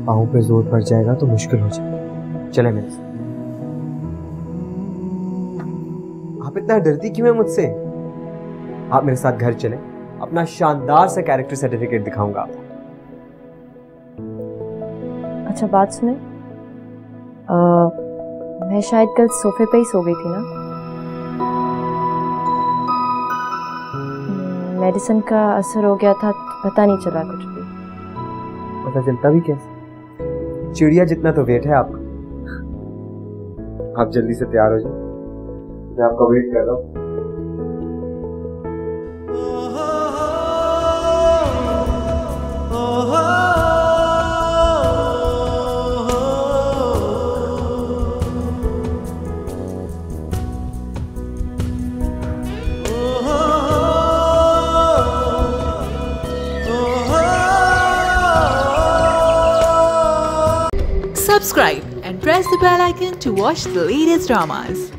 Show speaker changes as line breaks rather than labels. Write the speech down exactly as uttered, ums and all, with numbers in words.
पाँव पे जोर पड़ जाएगा तो मुश्किल हो जाएगा। चले मेरे साथ। आप इतना डरती क्यों है मुझसे? आप मेरे साथ घर चलें, अपना शानदार सा कैरेक्टर सर्टिफिकेट दिखाऊंगा आपको।
अच्छा बात सुने, आ, मैं शायद कल सोफे पे ही सो गई थी ना। मेडिसिन का असर हो गया था, पता नहीं चला कुछ भी।
पता चलता भी कैसे? चिड़िया जितना तो वेट है आपका। आप जल्दी से तैयार हो जाए, मैं आपका वेट कर रहा हूँ।
Subscribe and press the bell icon to watch the latest dramas.